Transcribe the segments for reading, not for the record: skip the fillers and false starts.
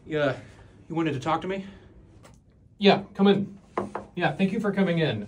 Yeah, you wanted to talk to me? Yeah, come in. Yeah, thank you for coming in.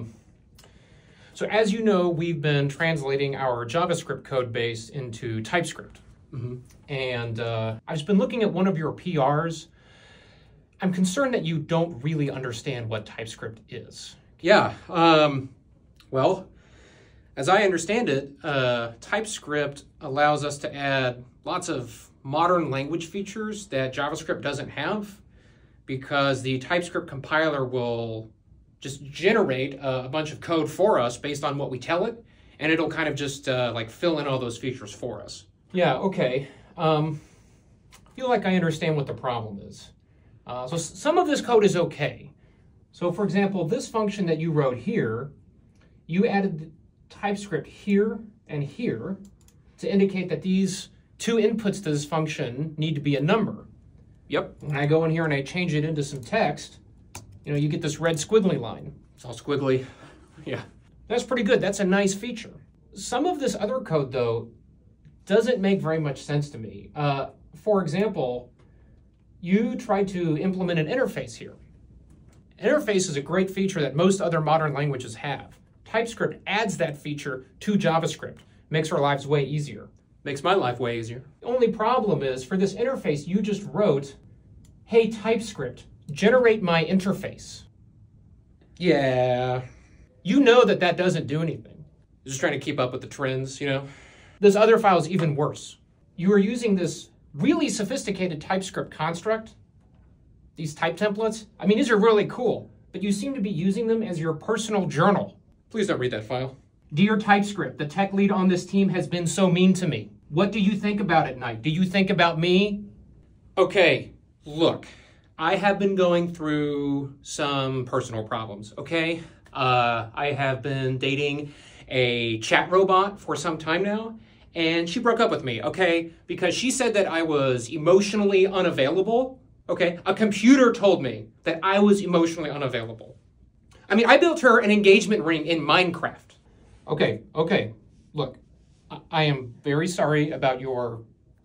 So as you know, we've been translating our JavaScript code base into TypeScript. And I've just been looking at one of your PRs. I'm concerned that you don't really understand what TypeScript is. Yeah, well, as I understand it, TypeScript allows us to add lots of modern language features that JavaScript doesn't have, because the TypeScript compiler will just generate a bunch of code for us based on what we tell it, and it'll kind of just like fill in all those features for us. Yeah, okay. I feel like I understand what the problem is. So some of this code is okay. So for example, this function that you wrote here, you added TypeScript here and here to indicate that these two inputs to this function need to be a number. Yep. When I go in here and I change it into some text, you get this red squiggly line. It's all squiggly. Yeah. That's pretty good. That's a nice feature. Some of this other code, though, doesn't make very much sense to me. For example, you tried to implement an interface here. Interface is a great feature that most other modern languages have. TypeScript adds that feature to JavaScript. Makes our lives way easier. Makes my life way easier. The only problem is, for this interface, you just wrote, hey, TypeScript, generate my interface. Yeah. You know that that doesn't do anything. Just trying to keep up with the trends, you know? This other file is even worse. You are using this really sophisticated TypeScript construct, these type templates. I mean, these are really cool, but you seem to be using them as your personal journal. Please don't read that file. Dear TypeScript, the tech lead on this team has been so mean to me. What do you think about at night? Do you think about me? Okay, look, I have been going through some personal problems, okay? I have been dating a chat robot for some time now, and she broke up with me, okay? Because she said that I was emotionally unavailable, okay? A computer told me that I was emotionally unavailable. I mean, I built her an engagement ring in Minecraft. Okay, look, I am very sorry about your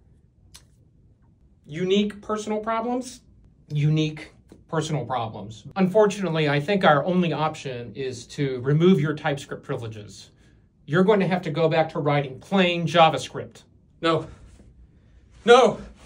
Unique personal problems? unique personal problems. Unfortunately, I think our only option is to remove your TypeScript privileges. You're going to have to go back to writing plain JavaScript. No. No!